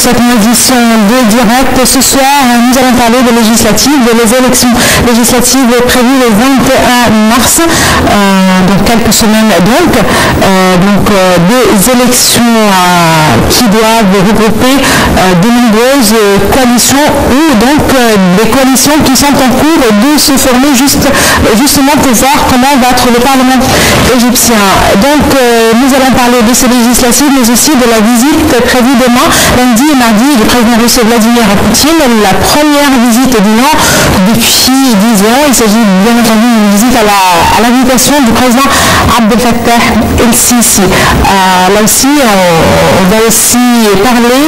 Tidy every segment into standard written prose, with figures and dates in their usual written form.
cette édition de direct. Ce soir, nous allons parler des législatives, des élections législatives prévues le 21 mars, dans quelques semaines donc. Des élections qui doivent regrouper de nombreuses coalitions ou donc des coalitions qui sont en cours de se former justement pour voir comment va être le Parlement égyptien. Donc nous allons parler de ces législatives, mais aussi de la visite prévue demain, lundi et mardi, du président russe Vladimir Poutine, la première visite du Nord depuis 10 ans. Il s'agit bien entendu d'une visite à l'invitation du président Abdel Fattah el-Sisi. Là aussi, on va aussi parler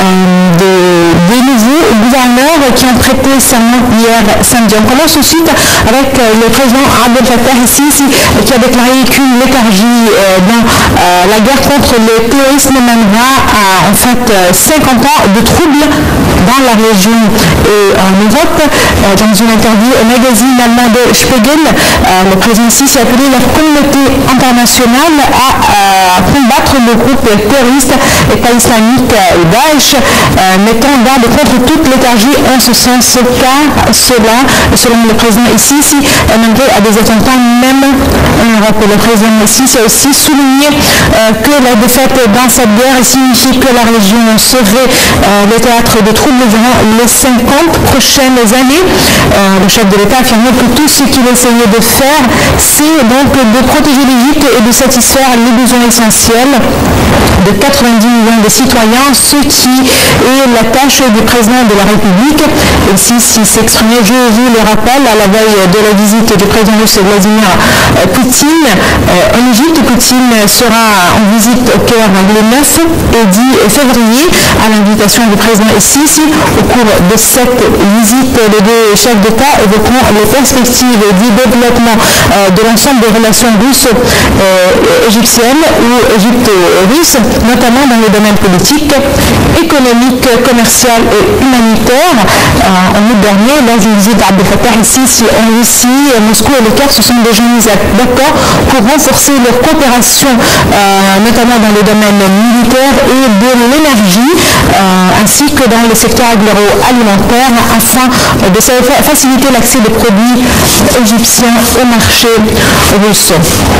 des nouveaux gouverneurs qui ont prêté serment hier samedi. On commence tout de suite avec le président Abdel Fattah el-Sisi qui a déclaré qu'une léthargie dans la guerre contre le terrorisme mènera en fait 50 ans de troubles dans la région et en Europe. Dans une interview au magazine allemand de Spiegel, le président Sisi a appelé la communauté internationale à combattre le groupe terroriste État islamique Daesh, mettant en garde contre toute léthargie en ce sens, car cela, selon le président Sisi, mènerait à des attentats même en Europe. Le président Sisi a aussi souligné que la défaite dans cette guerre signifie que la région serait le théâtre de troubles durant les 50 prochaines années. Le chef de l'État affirme que tout ce qu'il essayait de faire, c'est donc de protéger l'Égypte et de satisfaire les besoins essentiels de 90 millions de citoyens, ce qui est la tâche du président de la République. Et s'il s'exprimait, je vous le rappelle, à la veille de la visite du président russe Vladimir Poutine en Égypte. Poutine sera en visite au Caire le 9 et 10 février à l'invitation du président Sisi. Au cours de cette visite, les deux chefs d'État évoqueront les perspectives du développement de l'ensemble des relations russes égyptiennes ou égypto-russes, notamment dans les domaines politiques, économiques, commercial et humanitaire. En août dernier, lors d'une visite à Abdel Fattah el-Sisi en Russie, Moscou et le Caire se sont déjà mis d'accord pour renforcer leur coopération, notamment dans les domaines militaires et de l'énergie, ainsi que dans le secteur agroalimentaire, afin de faciliter l'accès des produits égyptiens au marché russe.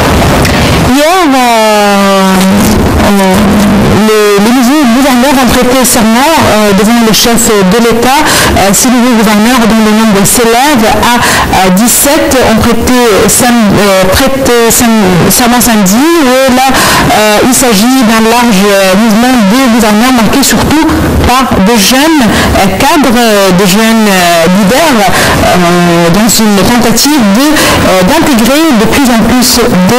Hier, les nouveaux gouverneurs ont prêté serment devant le chef de l'État. Ces nouveaux gouverneurs, dont le nombre s'élève à 17, ont prêté serment samedi. Et là, il s'agit d'un large mouvement de gouverneurs marqué surtout par de jeunes cadres, de jeunes leaders, dans une tentative d'intégrer de plus en plus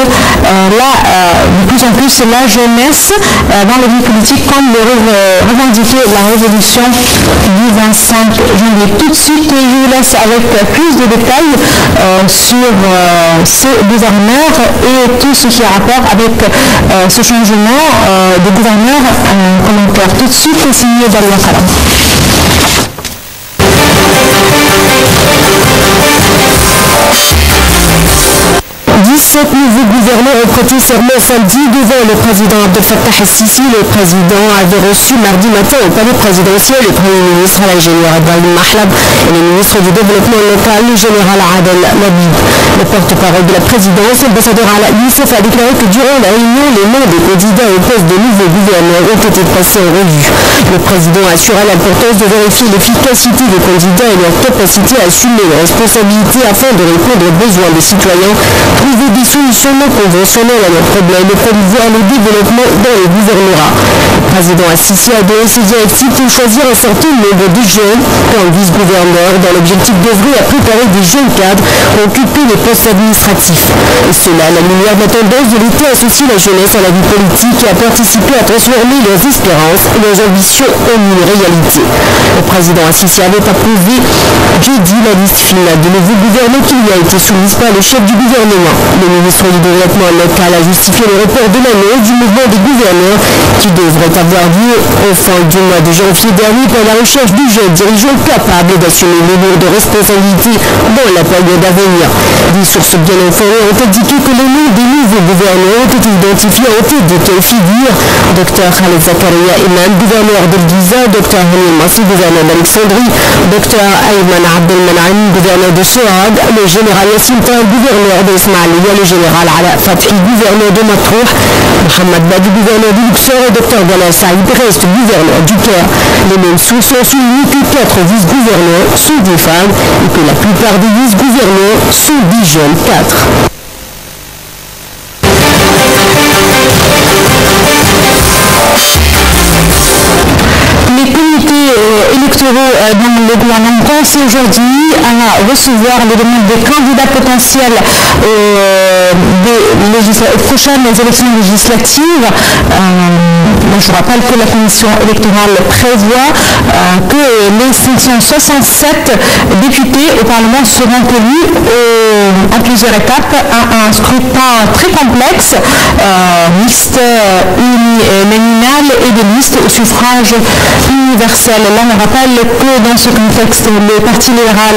la jeunesse dans la vie politique, comme le revendiquait la révolution du 25 janvier. Tout de suite, je vous laisse avec plus de détails sur ces gouverneurs et tout ce qui a rapport avec ce changement de gouverneur en commentaire. Tout de suite, c'est signé Dalia Kalam. 17 nouveaux gouverneurs ont prêté serment samedi devant le président Abdel Fattah el-Sisi. Le président avait reçu mardi matin au palais présidentiel le premier ministre l'ingénieur Ibrahim Mahlab et le ministre du développement local, le général Adel Labib. Le porte-parole de la présidence, l'ambassadeur Ala Youssef, a déclaré que durant la réunion, les noms des candidats au poste de nouveaux gouverneurs ont été passés en revue. Le président a assuré l'importance de vérifier l'efficacité des candidats et leur capacité à assumer leurs responsabilités afin de répondre aux besoins des citoyens, trouver des solutions non conventionnelles à leurs problèmes et promouvoir le développement dans les gouvernorats. Le président Sisi a donné ses directives pour choisir un certain nombre de jeunes comme vice-gouverneurs dans l'objectif d'œuvrer à préparer des jeunes cadres pour occuper les postes administratifs. Et cela à la lumière de la tendance de l'État à associer la jeunesse à la vie politique et à participer à transformer leurs espérances et leurs ambitions en une réalité. Le président Sisi avait approuvé jeudi la liste finale de nouveaux gouverneurs qui lui a été soumise par le chef du gouvernement. Le ministre du Développement local a justifié le report de l'annonce du mouvement des gouverneurs qui devrait avoir lieu au fin du mois de janvier dernier pour la recherche du jeune dirigeant capable d'assumer les lourdes responsabilités dans la période à venir. Des sources bien informées ont indiqué que les noms des nouveaux gouverneurs ont été identifiés en tête de quelle figure. Dr Khaled Zakaria Imam, gouverneur de Giza, Dr Hamid Massi, gouverneur d'Alexandrie, Dr Ayman Abdelmanan, gouverneur de Sohag, le général Yassim Tal, gouverneur d'Ismaïlia, le général Ala Fathi, gouverneur de Matrouh, Mohamed Badi, gouverneur du Luxor, et Dr Gala Saïd reste gouverneur du Caire. Les mêmes sources ont souligné que 4 vice-gouverneurs sont des femmes et que la plupart des vice-gouverneurs sont des jeunes cadres. Les comités électoraux dans le gouvernement pensent aujourd'hui à recevoir les demandes des candidats potentiels aux prochaines élections législatives. Je vous rappelle que la commission électorale prévoit que les 567 députés au Parlement seront élus en plusieurs étapes à un scrutin très complexe, mixte, uninominal et de liste au suffrage universel. Là, on rappelle que dans ce contexte, le Parti libéral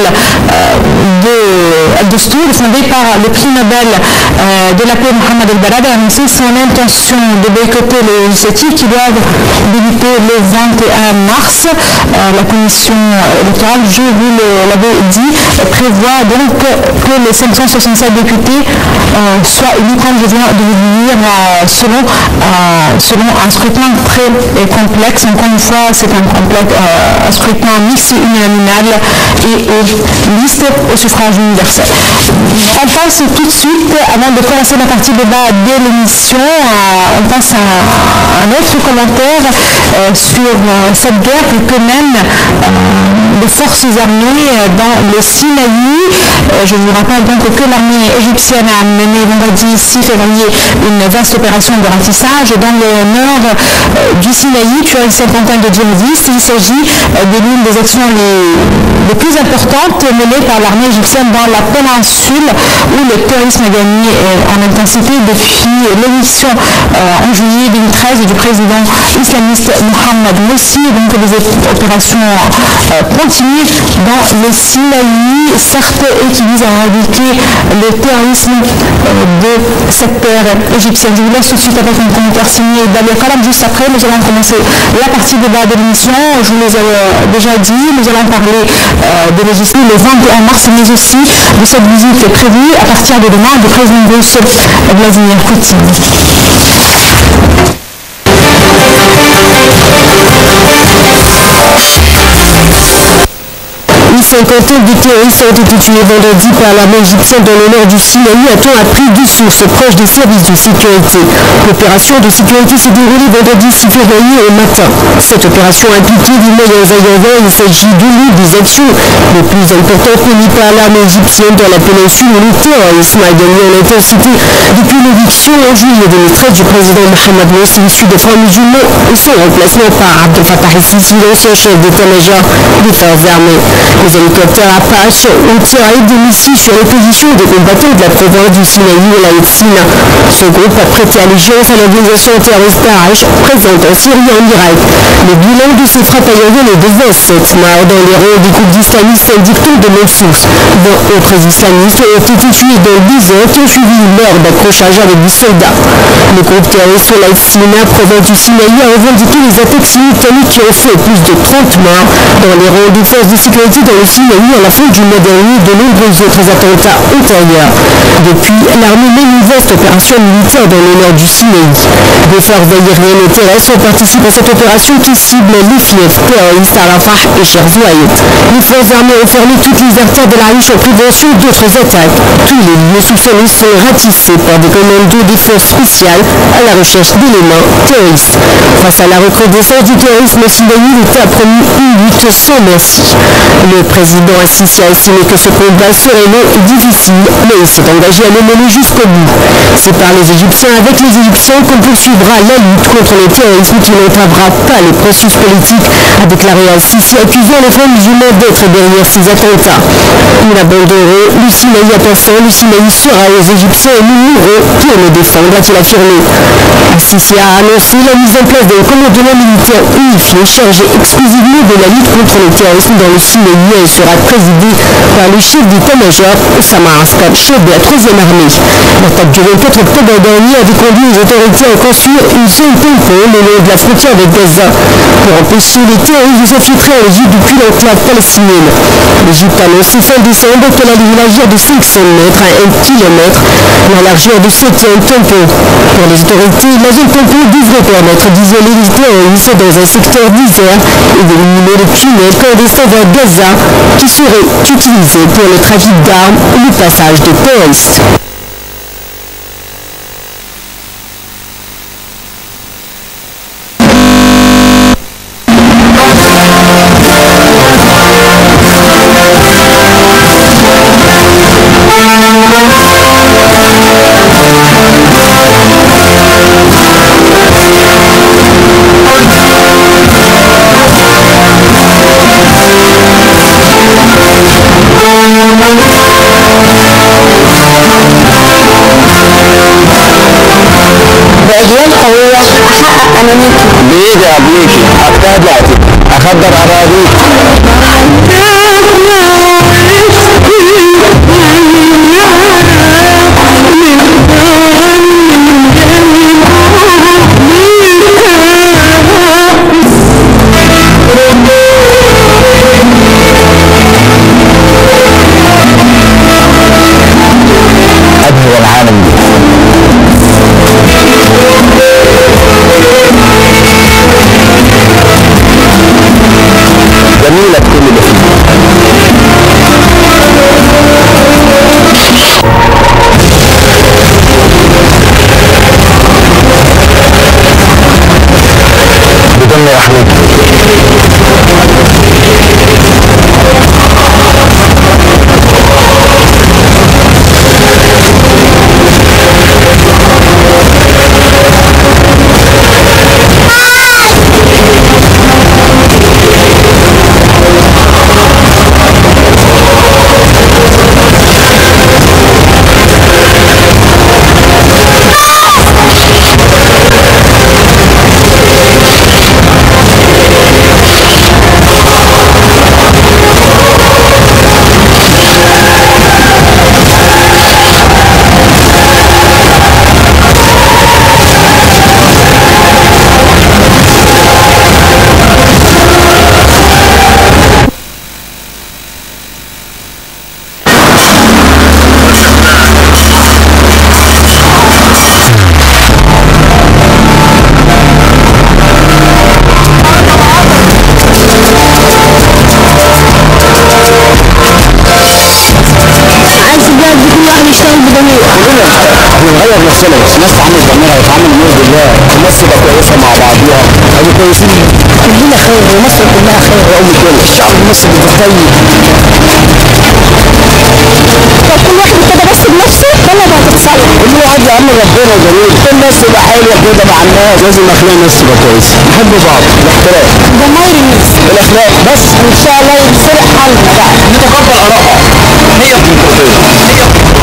de Stour, fondé par le prix Nobel de la paix Mohamed El-Balad, a annoncé son intention de boycotter les législatives qui doivent débuter le 21 mars. La commission électorale, je vous l'avais dit, prévoit donc que les 567 députés soient élus, comme je viens de vous dire, selon un scrutin très complexe. Encore une fois, c'est un scrutin mixte uninominal et liste au suffrage universel. On passe tout de suite, avant de commencer la partie débat de l'émission, on passe à un autre commentaire sur cette guerre que mènent les forces armées dans le Sinaï. Je vous rappelle donc que l'armée égyptienne a mené vendredi 6 février une vaste opération de ratissage dans le nord du Sinaï, tuant une cinquantaine de djihadistes. Il s'agit de l'une des actions les plus importantes menées par l'armée égyptienne dans la péninsule, où le terrorisme a gagné en intensité depuis l'élection en juillet 2013 du président islamiste Mohamed Morsi. Donc les opérations continuent dans le Sinaï, certes, et qui visent à éradiquer le terrorisme de cette terre égyptienne. Je vous laisse tout de suite avec un commentaire signé Dalia Kalam. Juste après, nous allons commencer la partie débat de l'émission. Je vous les ai déjà dit, nous allons parler des législatives le 21 mars, mais aussi de cette visite prévue à partir de demain du président russe Vladimir Poutine. Une cinquantaine de terroristes ont été tués vendredi par l'armée égyptienne dans le nord du Sinaï, a-t-on appris de sources proches des services de sécurité. L'opération de sécurité s'est déroulée vendredi 6 février au matin. Cette opération impliquait des moyens aériens. Il s'agit de l'une des actions les plus importantes menées par l'armée égyptienne dans la péninsule où le terrorisme a gagné en intensité depuis l'éviction en juillet 2013 du président Mohamed Morsi, issu des frères musulmans, et son remplacement par Abdel Fattah el-Sisi, l'ancien chef d'état-major des forces armées. Les hélicoptères Apache ont tiré des missiles sur les positions des combattants de la province du Sinaï et la Sina. Ce groupe a prêté allégeance à l'organisation terroriste Daesh présente en Syrie et en Irak. Le bilan de ces frappes aériennes est de 27 morts dans les rangs des groupes d'islamistes, indiquent de même source. 20 autres islamistes ont été tués dans 10 heures qui ont suivi lors d'accrochage avec des soldats. Le groupe terroriste la Sina, province du Sinaï, a revendiqué les attaques simultanées qui ont fait plus de 30 morts dans les rangs des forces de sécurité dans le Sinaï à la fin du mois dernier. De nombreux autres attentats antérieurs. Depuis, l'armée mène une vaste opération militaire dans le nord du Sinaï. Des forces aériennes et terrestres participent à cette opération qui cible les fiefs terroristes à Rafah et Cherzouaït. Les forces armées ont fermé toutes les artères de la riche en prévention d'autres attaques. Tous les lieux soupçonnés sont ratissés par des commandos des forces spéciales à la recherche d'éléments terroristes. Face à la recrudescence du terrorisme au Sinaï, l'État a promis une lutte sans merci. Le président Assisi a estimé que ce combat serait long et difficile, mais il s'est engagé à le mener jusqu'au bout. C'est par les Égyptiens avec les Égyptiens qu'on poursuivra la lutte contre le terrorisme qui n'entravera pas le processus politique, a déclaré Assisi, accusant les frères musulmans d'être derrière ces attentats. Nous l'abandonnerons, le Sinaï a pensé, le Sinaï sera aux Égyptiens et nous mourrons pour le défendre, a-t-il affirmé. Assisi a annoncé la mise en place d'un commandement militaire unifié chargé exclusivement de la lutte contre le terrorisme dans le Sinaï et sera présidé par le chef d'état-major Osama Askar Cheb de la 3e armée. L'attaque du 24 octobre dernier avait conduit les autorités à construire une zone tampon le long de la frontière avec Gaza pour empêcher les terroristes de s'infiltrer en Égypte depuis l'enclave palestinienne. L'Égypte a annoncé fin décembre qu'elle allait élargir de 500 mètres à 1 kilomètre la largeur de ce tampon. Pour les autorités, la zone tampon devrait permettre d'isoler les terroristes dans un secteur désert et d'éliminer les tunnels clandestins vers Gaza qui seraient utilisés pour le trafic d'armes ou le passage des terroristes. بأجيال قوية أحقق أمانيتي بإيدي أبويكي أتابعتك أخدر أراضيك أبهر العالم دي جميلة كل اللي فيه بدون رحمتك هنغير نفسنا بس الناس تعمل ضميرها وتعمل نور بالله الناس تبقى كويسه مع بعضيها هيبقوا كويسين كلنا خير ومصر كلها خير يا ام الدنيا الشعب المصري طيب فكل واحد كده بس بنفسه بلد هتتصلح كل واحد يعمل ربنا جميل كل الناس تبقى حلوه كده مع الناس لازم اخلاق الناس تبقى كويسه نحب بعض الاحترام ضماير الناس الاخلاق بس ان شاء الله ينصلح حالنا بقى نتقبل ارائها هي الديمقراطيه